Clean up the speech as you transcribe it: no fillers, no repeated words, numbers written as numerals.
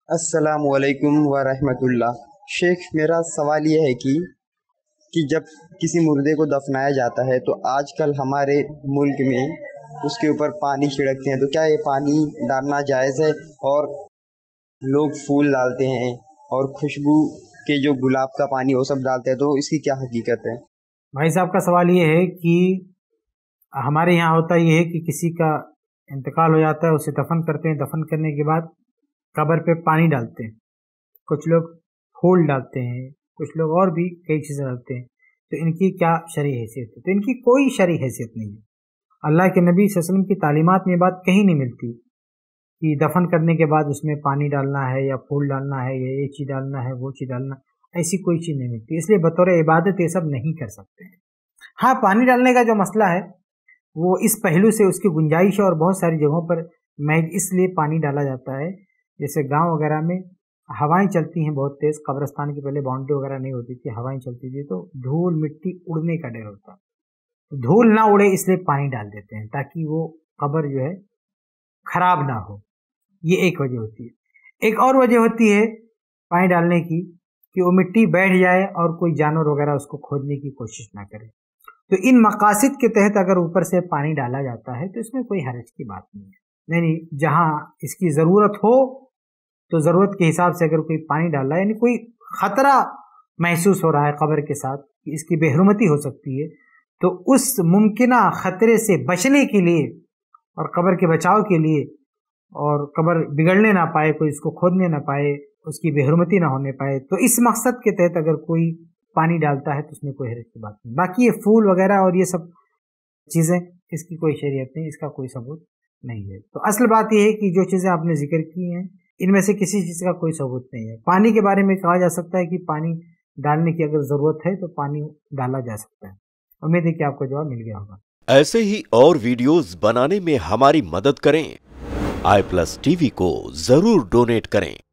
अस्सलामुअलैकुम वरहमतुल्लाह। शेख, मेरा सवाल ये है कि जब किसी मुर्दे को दफनाया जाता है तो आजकल हमारे मुल्क में उसके ऊपर पानी छिड़कते हैं, तो क्या ये पानी डालना जायज़ है? और लोग फूल डालते हैं और खुशबू के जो गुलाब का पानी वो सब डालते हैं, तो इसकी क्या हकीकत है? भाई साहब का सवाल ये है कि हमारे यहाँ होता ये है कि किसी का इंतकाल हो जाता है, उसे दफन करते हैं, दफन करने के बाद कब्र पे पानी डालते हैं। कुछ लोग फूल डालते हैं, कुछ लोग और भी कई चीज़ें डालते हैं। तो इनकी क्या शरई हैसियत है? तो इनकी कोई शरई हैसियत नहीं है। अल्लाह के नबी सल्लल्लाहु अलैहि वसल्लम की तालीमात में बात कहीं नहीं मिलती कि दफन करने के बाद उसमें पानी डालना है या फूल डालना है या ये चीज़ डालना है वो चीज़ डालना, ऐसी कोई चीज़ नहीं मिलती। इसलिए बतौर इबादत ये सब नहीं कर सकते हैं। हाँ, पानी डालने का जो मसला है वो इस पहलू से उसकी गुंजाइश है और बहुत सारी जगहों पर महज इसलिए पानी डाला जाता है, जैसे गांव वगैरह में हवाएं चलती हैं बहुत तेज़। कब्रिस्तान की पहले बाउंड्री वगैरह नहीं होती थी, हवाएं चलती थी तो धूल मिट्टी उड़ने का डर होता, तो धूल ना उड़े इसलिए पानी डाल देते हैं ताकि वो कब्र जो है खराब ना हो। ये एक वजह होती है। एक और वजह होती है पानी डालने की कि वो मिट्टी बैठ जाए और कोई जानवर वगैरह उसको खोदने की कोशिश ना करे। तो इन मकासद के तहत अगर ऊपर से पानी डाला जाता है तो इसमें कोई हर्ज की बात नहीं है। नहीं, जहाँ इसकी ज़रूरत हो तो ज़रूरत के हिसाब से अगर कोई पानी डाल रहा है, यानी कोई ख़तरा महसूस हो रहा है कब्र के साथ कि इसकी बेहरमती हो सकती है, तो उस मुमकिना ख़तरे से बचने के लिए और कब्र के बचाव के लिए और कब्र बिगड़ने ना पाए, कोई इसको खोदने ना पाए, उसकी बेहरमती ना होने पाए, तो इस मकसद के तहत अगर कोई पानी डालता है तो उसमें कोई हर्ज की बात नहीं। बाकी ये फूल वगैरह और ये सब चीज़ें, इसकी कोई शरीयत नहीं, इसका कोई सबूत नहीं है। तो असल बात यह है कि जो चीज़ें आपने जिक्र की हैं इनमें से किसी चीज़ का कोई सबूत नहीं है। पानी के बारे में कहा जा सकता है कि पानी डालने की अगर ज़रूरत है तो पानी डाला जा सकता है। उम्मीद है कि आपको जवाब मिल गया होगा। ऐसे ही और वीडियोस बनाने में हमारी मदद करें। iPlus TV को जरूर डोनेट करें।